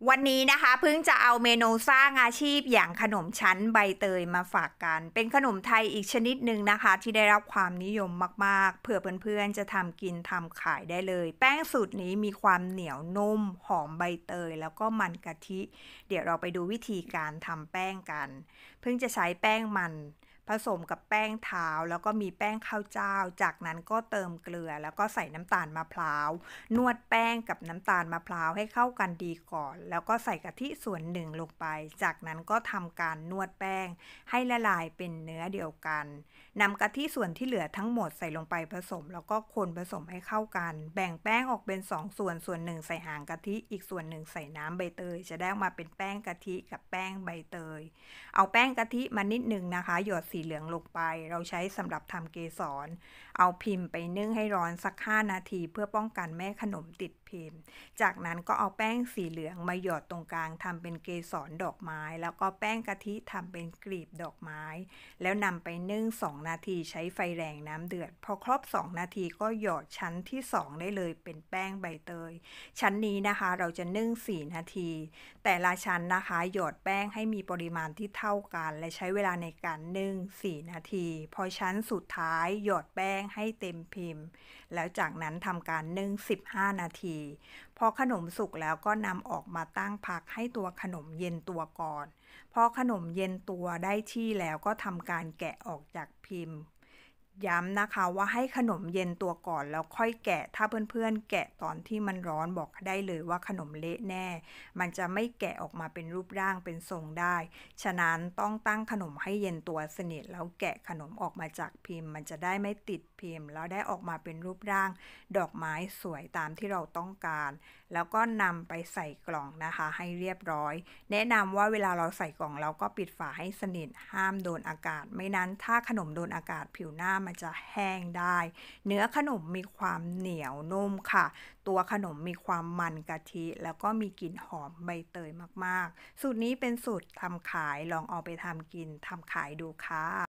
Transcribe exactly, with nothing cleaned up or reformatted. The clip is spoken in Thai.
วันนี้นะคะเพิ่งจะเอาเมนูสร้างอาชีพอย่างขนมชั้นใบเตยมาฝากกันเป็นขนมไทยอีกชนิดหนึ่งนะคะที่ได้รับความนิยมมากๆเผื่อเพื่อนๆจะทำกินทำขายได้เลยแป้งสูตรนี้มีความเหนียวนุ่มหอมใบเตยแล้วก็มันกะทิเดี๋ยวเราไปดูวิธีการทำแป้งกันเพิ่งจะใช้แป้งมันผสมกับแป้งเท้าแล้วก็มีแป้งข้าวเจ้าจากนั้นก็เติมเกลือแล้วก็ใส่น้ำตาลมะพร้าวนวดแป้งกับน้ำตาลมะพร้าวให้เข้ากันดีก่อนแล้วก็ใส่กะทิส่วนหนึ่งลงไปจากนั้นก็ทำการนวดแป้งให้ละลายเป็นเนื้อเดียวกันนำกะทิส่วนที่เหลือทั้งหมดใส่ลงไปผสมแล้วก็คนผสมให้เข้ากันแบ่งแป้งออกเป็นสองส่วนส่วนหนึ่งใส่หางกะทิอีกส่วนหนึ่งใส่น้ำใบเตยจะได้ออกมาเป็นแป้งกะทิกับแป้งใบเตยเอาแป้งกะทิมานิดนึงนะคะหยดสีเหลืองลงไปเราใช้สำหรับทำเกสรเอาพิมพ์ไปนึ่งให้ร้อนสักห้านาทีเพื่อป้องกันไม่ให้ขนมติดพิมพ์จากนั้นก็เอาแป้งสีเหลืองมาหยอดตรงกลางทำเป็นเกสรดอกไม้แล้วก็แป้งกะทิทำเป็นกลีบดอกไม้แล้วนำไปนึ่งสองนาทีใช้ไฟแรงน้ำเดือดพอครบสองนาทีก็หยอดชั้นที่สองได้เลยเป็นแป้งใบเตยชั้นนี้นะคะเราจะนึ่งสี่นาทีแต่ละชั้นนะคะหยอดแป้งให้มีปริมาณที่เท่ากันและใช้เวลาในการนึ่งสี่นาทีพอชั้นสุดท้ายหยอดแป้งให้เต็มพิมพ์แล้วจากนั้นทำการนึ่งสิบห้านาทีพอขนมสุกแล้วก็นำออกมาตั้งพักให้ตัวขนมเย็นตัวก่อนพอขนมเย็นตัวได้ที่แล้วก็ทำการแกะออกจากพิมพ์ย้ำนะคะว่าให้ขนมเย็นตัวก่อนแล้วค่อยแกะถ้าเพื่อนๆแกะตอนที่มันร้อนบอกได้เลยว่าขนมเละแน่มันจะไม่แกะออกมาเป็นรูปร่างเป็นทรงได้ฉะนั้นต้องตั้งขนมให้เย็นตัวสนิทแล้วแกะขนมออกมาจากพิมพ์มันจะได้ไม่ติดพิมพ์แล้วได้ออกมาเป็นรูปร่างดอกไม้สวยตามที่เราต้องการแล้วก็นำไปใส่กล่องนะคะให้เรียบร้อยแนะนำว่าเวลาเราใส่กล่องเราก็ปิดฝาให้สนิทห้ามโดนอากาศไม่นั้นถ้าขนมโดนอากาศผิวหน้ามันจะแห้งได้เนื้อขนมมีความเหนียวนุ่มค่ะตัวขนมมีความมันกะทิแล้วก็มีกลิ่นหอมใบเตยมากๆสูตรนี้เป็นสูตรทำขายลองเอาไปทำกินทำขายดูค่ะ